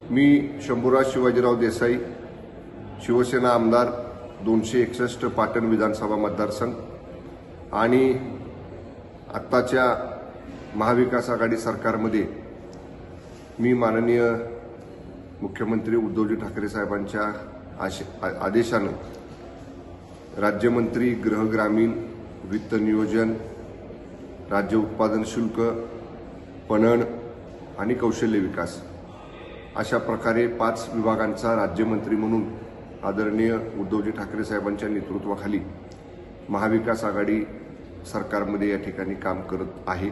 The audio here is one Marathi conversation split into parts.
मी शंभूराज शिवाजीराव देसाई, शिवसेना आमदार 261 पाटण विधानसभा मतदारसंघ आणि आत्ताच्या महाविकास आघाडी सरकारमध्ये मी माननीय मुख्यमंत्री उद्धवजी ठाकरे साहेबांच्या आदेशाने राज्यमंत्री गृह ग्रामीण वित्त नियोजन, राज्य उत्पादन शुल्क, पणन आणि कौशल्य विकास अशा प्रकारे 5 विभागांचा राज्यमंत्री म्हणून आदरणीय उद्धवजी ठाकरे साहेबांच्या नेतृत्वाखाली महाविकास आघाडी सरकारमध्ये या ठिकाणी काम करत आहे।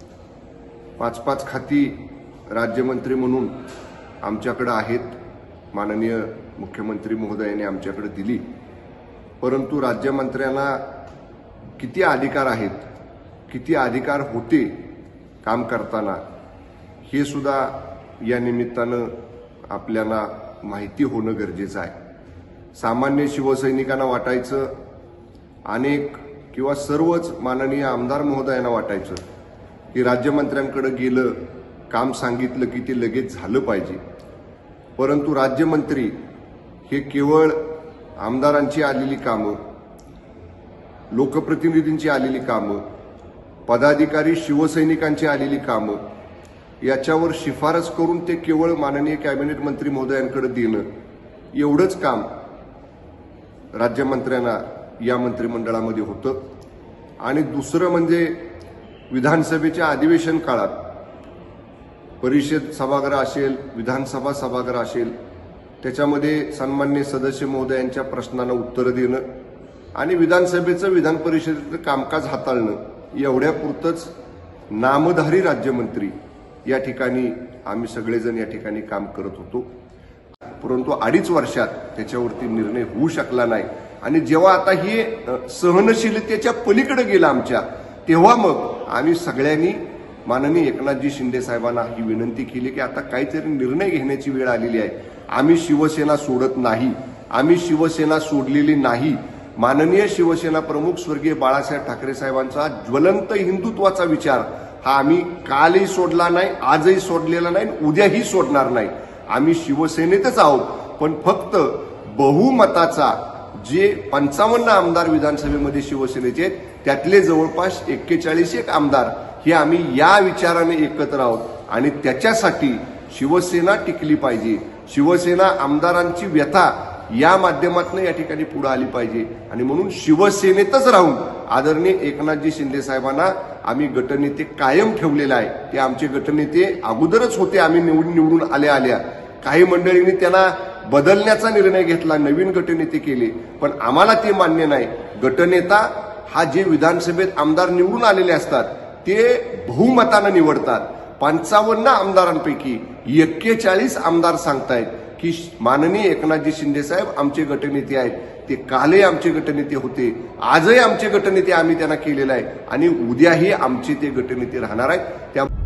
5 खाती राज्यमंत्री म्हणून आमच्याकडे आहेत, माननीय मुख्यमंत्री महोदयांनी आमच्याकडे दिली, परंतु राज्यमंत्र्यांना किती अधिकार आहेत, किती अधिकार होते काम करताना हे सुद्धा या निमित्तानं आपल्याला माहिती होणं गरजेचं आहे। सामान्य शिवसैनिकांना वाटायचं, अनेक किंवा सर्वच माननीय आमदार महोदयांना वाटायचं की राज्यमंत्र्यांकडे गेलं, काम सांगितलं की ते लगेच झालं पाहिजे, परंतु राज्यमंत्री हे केवळ आमदारांची आलेली कामं, लोकप्रतिनिधींची आलेली कामं, पदाधिकारी शिवसैनिकांची आलेली कामं याच्यावर शिफारस करून ते केवळ माननीय कॅबिनेट मंत्री महोदयांकडे देणं एवढंच काम राज्यमंत्र्यांना या मंत्रिमंडळामध्ये होतं। आणि दुसरं म्हणजे विधानसभेच्या अधिवेशन काळात परिषद सभागृह असेल, विधानसभा सभागृह असेल, त्याच्यामध्ये सन्माननीय सदस्य महोदयांच्या प्रश्नांना उत्तर देणं आणि विधानसभेचं विधान परिषदेचं कामकाज हाताळणं एवढ्यापुरतंच नामधारी राज्यमंत्री या ठिकाणी आम्ही सगळेजण या ठिकाणी काम करत होतो, परंतु 2.5 वर्षात त्याच्यावरती निर्णय होऊ शकला नाही। आणि जेव्हा आता हे सहनशीलतेच्या पलीकडे गेलं आमच्या, तेव्हा मग आम्ही सगळ्यांनी माननीय एकनाथजी शिंदे साहेबांना ही विनंती केली की आता काहीतरी निर्णय घेण्याची वेळ आलेली आहे। आम्ही शिवसेना सोडत नाही, आम्ही शिवसेना सोडलेली नाही। माननीय शिवसेना प्रमुख स्वर्गीय बाळासाहेब ठाकरे साहेबांचा ज्वलंत हिंदुत्वाचा विचार हा आम्ही कालही सोडला नाही, आजही सोडलेला नाही, उद्याही सोडणार नाही। आम्ही शिवसेनेतच आहोत, पण फक्त बहुमताचा जे 55 आमदार विधानसभेमध्ये शिवसेनेचे आहेत त्यातले जवळपास 41 आमदार हे आम्ही या विचाराने एकत्र आहोत आणि त्याच्यासाठी शिवसेना टिकली पाहिजे। शिवसेना आमदारांची व्यथा या माध्यमातून या ठिकाणी पुढे आली पाहिजे आणि म्हणून शिवसेनेतच राहून आदरणीय एकनाथजी शिंदे साहेबांना आम्ही गटनेते कायम ठेवलेले आहे। ते आमचे गटनेते अगोदरच होते, आम्ही निवडून आल्या काही मंडळींनी त्यांना बदलण्याचा निर्णय घेतला, नवीन गटनेते केले, पण आम्हाला ते मान्य नाही। गटनेता हा जे विधानसभेत आमदार निवडून आलेले असतात ते बहुमतानं निवडतात। 55 आमदारांपैकी 41 आमदार सांगतायत की माननीय एकनाथजी शिंदे साहेब आमचे गटनेते आहेत। ते कालही आमचे गटनेते होते, आजही आमचे गटनेते आम्ही त्यांना केलेलं आहे आणि उद्याही आमचे ते गटनेते राहणार आहेत। त्या